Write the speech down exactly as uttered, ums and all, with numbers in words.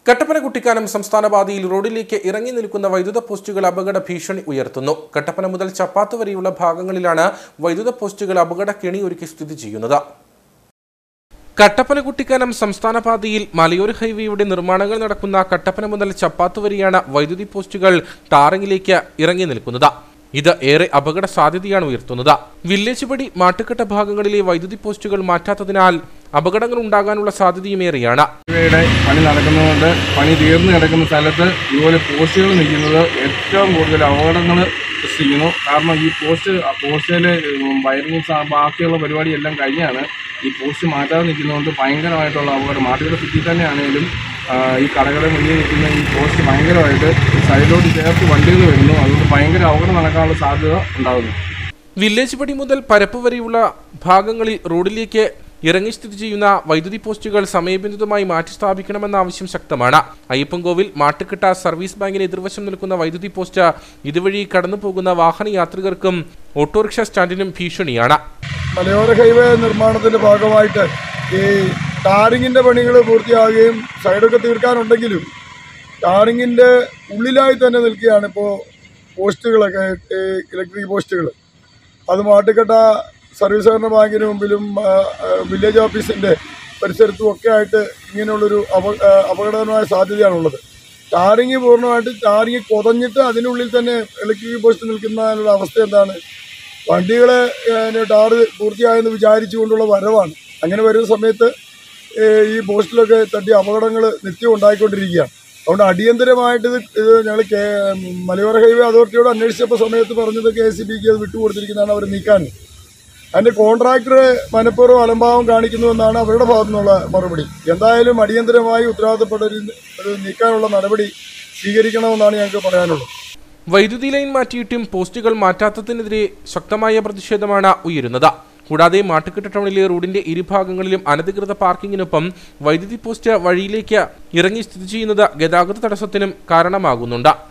കട്ടപ്പന കുട്ടിക്കാനം സംസ്ഥാന പാതയിൽ റോഡിലേക്ക് ഇറങ്ങി നിൽക്കുന്ന വൈദ്യുത പോസ്റ്റുകൾ അപകട ഭീഷണി ഉയർത്തുന്നു. കട്ടപ്പന മുതൽ ചപ്പാത്ത് വരെയുള്ള ഭാഗങ്ങളിലാണ് വൈദ്യുത പോസ്റ്റുകൾ അപകട കെണി ഒരുക്കി സ്ഥിതി ചെയ്യുന്നത്. കട്ടപ്പന കുട്ടിക്കാനം സംസ്ഥാന പാതയിൽ മലയോര ഹൈവേയുടെ നിർമ്മാണങ്ങൾ നടക്കുന്ന കട്ടപ്പന മുതൽ ചപ്പാത്ത് വരെയാണ് വൈദ്യുതി പോസ്റ്റുകൾ ടാറിങ്ങിലേക്ക് ഇറങ്ങി നിൽക്കുന്നത്. ഇത് ഏറെ അപകട സാധ്യതയാണ് ഉയർത്തുന്നത്. വില്ലേജ് പടി മാട്ടുകെട്ട ഭാഗങ്ങളിലെ വൈദ്യുതി പോസ്റ്റുകൾ മാറ്റാത്തതിനാൽ അപകടങ്ങൾ ഉണ്ടാകാനുള്ള സാധ്യതയും ഏറെയാണ്. പണി നടക്കുന്നതുകൊണ്ട് പണി തീർന്നു കിടക്കുന്ന സ്ഥലത്ത് ഇതുപോലെ പോസ്റ്റുകൾ നിൽക്കുന്നത് ഏറ്റവും കൂടുതൽ അപകടങ്ങൾ സൃഷ്ടിക്കുന്നു. കാരണം ഈ പോസ്റ്റ് പോസ്റ്റിലെ വയറിങ് ബാക്കിയുള്ള പരിപാടിയെല്ലാം കഴിഞ്ഞാണ് ഈ പോസ്റ്റ് മാറ്റാതെ നിൽക്കുന്നതുകൊണ്ട് ഭയങ്കരമായിട്ടുള്ള അപകടം. മാട്ടുകെട്ട് സിറ്റി തന്നെയാണെങ്കിലും ഈ കടകളുടെ മുന്നിൽ നിൽക്കുന്ന ഈ പോസ്റ്റ് ഭയങ്കരമായിട്ട് സൈഡിലോട്ട് ചേർത്ത് വണ്ടികൾ വരുന്നു. അതുകൊണ്ട് ഭയങ്കര അപകടം നടക്കാനുള്ള സാധ്യത ഉണ്ടാകുന്നു. വില്ലേജ് പടി മുതൽ പരപ്പ് വരെയുള്ള ഭാഗങ്ങളിൽ റോഡിലേക്ക് ഇറങ്ങി സ്ഥിതി ചെയ്യുന്ന വൈദ്യുതി പോസ്റ്റുകൾ സമയബന്ധിതമായി മാറ്റി സ്ഥാപിക്കണമെന്ന ആവശ്യം ശക്തമാണ്. അയ്യപ്പൻകോവിൽ മാട്ടുകെട്ട സർവീസ് ബാങ്കിന് എതിർവശം നിൽക്കുന്ന വൈദ്യുതി പോസ്റ്റ് ഇതുവഴി കടന്നു പോകുന്ന വാഹന യാത്രികർക്കും ഓട്ടോറിക്ഷ സ്റ്റാൻഡിനും ഭീഷണിയാണ്. മലയോര ഹൈവേ നിർമ്മാണത്തിന്റെ ഭാഗമായിട്ട് ഈ ടാറിങ്ങിന്റെ പണികൾ പൂർത്തിയാകുകയും സൈഡൊക്കെ തീർക്കാനുണ്ടെങ്കിലും ടാറിങ്ങിന്റെ ഉള്ളിലായി തന്നെ നിൽക്കുകയാണ് ഇപ്പോൾ പോസ്റ്റുകളൊക്കെ, ഇലക്ട്രിക് പോസ്റ്റുകൾ. അത് മാട്ടുകെട്ട സർവീസ് സഹകരണ ബാങ്കിന് മുമ്പിലും വില്ലേജ് ഓഫീസിൻ്റെ പരിസരത്തും ഒക്കെ ആയിട്ട് ഇങ്ങനെയുള്ളൊരു അപ അപകടകരമായ സാധ്യതയാണുള്ളത്. ടാറിങ് പൂർണ്ണമായിട്ട് ടാറിങ് കൊതഞ്ഞിട്ട് അതിനുള്ളിൽ തന്നെ ഇലക്ട്രിക് പോസ്റ്റ് നിൽക്കുന്നതിനുള്ള അവസ്ഥ എന്താണ്? വണ്ടികളെ ടാറ് പൂർത്തിയായെന്ന് വിചാരിച്ചുകൊണ്ടുള്ള വരവാണ്. അങ്ങനെ വരുന്ന സമയത്ത് ഈ പോസ്റ്റിലൊക്കെ തട്ടി അപകടങ്ങൾ നിത്യം ഉണ്ടായിക്കൊണ്ടിരിക്കുകയാണ്. അതുകൊണ്ട് അടിയന്തരമായിട്ട് ഇത് ഇത് ഞങ്ങൾ കെ മലയോര ഹൈവേ അതോറിറ്റിയോട് അന്വേഷിച്ചപ്പോൾ സമയത്ത് പറഞ്ഞത് കെ എസ് ഇ ബിക്ക് അത് വിട്ടുകൊടുത്തിരിക്കുന്നതാണ് അവർ നീക്കാൻ. അതിൻ്റെ കോൺട്രാക്ടർ മനഃപൂർവ്വം അലംഭാവം കാണിക്കുന്നുവെന്നാണ് അവരുടെ ഭാഗത്തു നിന്നുള്ള മറുപടി. എന്തായാലും അടിയന്തരമായി ഉത്തരവാദിത്തപ്പെട്ടൊരു ഒരു നീക്കാനുള്ള നടപടി സ്വീകരിക്കണമെന്നാണ് ഞങ്ങൾക്ക് പറയാനുള്ളത്. വൈദ്യുതി ലൈൻ മാറ്റിയിട്ടും പോസ്റ്റുകൾ മാറ്റാത്തതിനെതിരെ ശക്തമായ പ്രതിഷേധമാണ് ഉയരുന്നത്. കൂടാതെ മാട്ടുകെട്ട് ടൗണിലെ റോഡിന്റെ ഇരുഭാഗങ്ങളിലും അനധികൃത പാർക്കിങ്ങിനൊപ്പം വൈദ്യുതി പോസ്റ്റ് വഴിയിലേക്ക് ഇറങ്ങി സ്ഥിതി ചെയ്യുന്നത് ഗതാഗത തടസ്സത്തിനും കാരണമാകുന്നുണ്ട്.